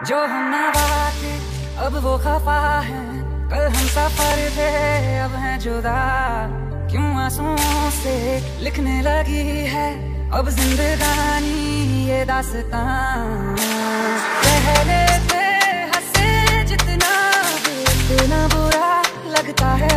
जो हम नवा थे अब वो खफा है, कल हम सफर थे अब हैं जुदा। क्यों आंसुओं से लिखने लगी है अब जिंदगानी ये दास्तां। पहले थे हंसे जितना इतना बुरा लगता है,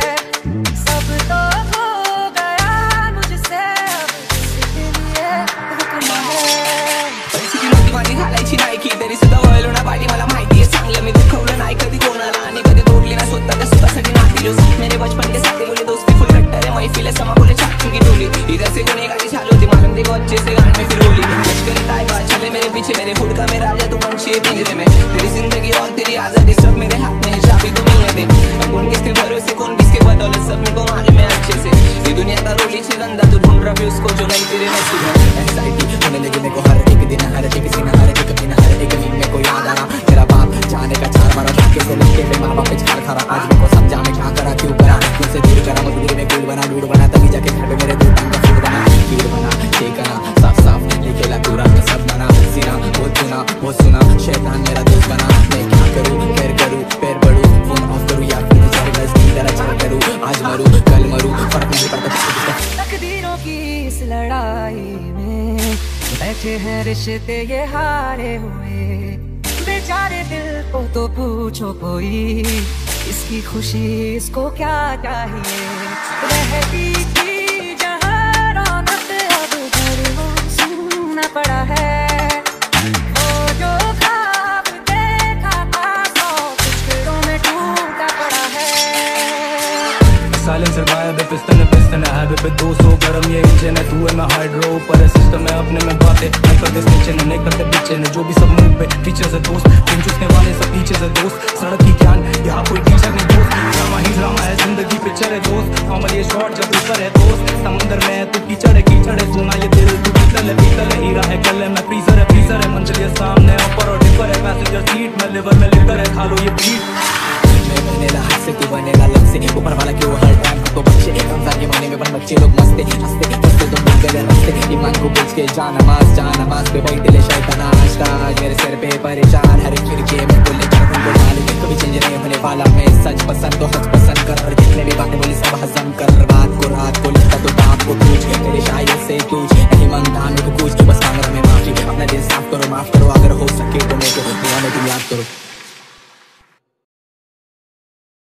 सब तो हो गया मुझसे अब किसके लिए रुकना है। परिस्थिती नव्हती माझी घालायची नाहीकी, तरी सुद्धा वळलो ना पाठी मला माहितीये चांगलं मी दुखवलं नाही कधी कोणाला, आणि कधी तोडली ना स्वतःसाठी नाती जो साथ मेरे बचपन के साथी बोले दोस्ती फुल कट्टर है महफिल समा बोले चाचू की टोली, इधर से गुनेगारी चालू थी मालूम देखो अच्छे से गाने में फिर होली। लश्करी ताइबा चले मेरे पीछे मेरे फुड का मेरा राजा तू पंछी पिंजरे में, तेरी जिंदगी और तेरी आजादी सब मेरे हाथ में है, चाबी तो नहीं है दे। कौन किसके भरोसे कौन किसके बदौलत सब मेरे को मालूम है अच्छे से, ये दुनिया का रोली से गंदा तू ढूंढ रहा भी उसको जो नहीं तेरे नसीब है। एंजाइटी होने लगी मेरे को हर एक दिन, हर एक सीन, हर एक दिन, हर एक नींद में को याद आ रहा तेरा बाप जाने का चार मारा धक्के से लटके पे माँ बाप पे चार खरा। आज मेरे को समझा मैं क्या करा क्यों करा, तुमसे दूर करा मजबूरी में गुड़ बना लूड़ बना, तभी जाके घर पे मेरे दो टांग का फूड बना खीर बना ठेकना साफ साफ लिखेला पूरा में सब बना सीना वो सुना शैतान मेरा दोस्त बना। मैं क्या करूँ कैर करूँ पैर बढ़ूँ फोन ऑफ करूँ या फिर सारी बस की तरह चल करूँ, आज मरूँ कल मरूँ फर्क नहीं पड़ता। तकदीरों की इस लड़ाई में बैठे हैं रिश्ते ये हारे हुए, बेचारे दिल को तो पूछो कोई इसकी खुशी इसको क्या चाहिए। रहती थी जहाँ रौनक अब घर वो सुनना पड़ा है, वो जो ख्वाब देखा था सौ टुकड़ों में टूटा पड़ा है। साइलेंसर गायब है पिस्टन है हाईवे पे 200 गरम ये इंजन है, तू है मैं हाइड्रो ऊपर है सिस्टम है अपने में बातें नहीं करते स्टेशन है नहीं करते पीछे ने, जो भी सब मुंह पे पीछे से दोस्त पिन चुसने वाले सब पीछे से दोस्त, सड़क की ज्ञान यहाँ कोई टीचर नहीं दोस्त, ड्रामा ही ड्रामा है जिंदगी पिक्चर है दोस्त, कॉमन ये शॉर्ट जब ऊपर है दोस्त, समंदर में है तू कीचड़ है सोना ये दिल तू पीतल है हीरा है कल है मैं फ्रीजर है मंजिल ये सामने ऊपर और डिपर है पैसेंजर सीट में लिवर में लिटर है खा लो ये बीट। बनेगा हाथ से तू बनेगा लब से, ऊपर वाला क्यों हर टाइम तो बच्चे रमजान के महीने में पर बच्चे लोग मस्ते हंसते हंसते तो मिल गए रस्ते, ईमान को बेच के जा नमाज पे बैठे ले शैतान आशका मेरे सिर पे परेशान, हर एक फिरके में बोले चाहूँ को डाल कभी चेंज नहीं होने वाला मैं सच पसंद तो हच पसंद कर, और जितने भी बातें बोली सब हजम कर।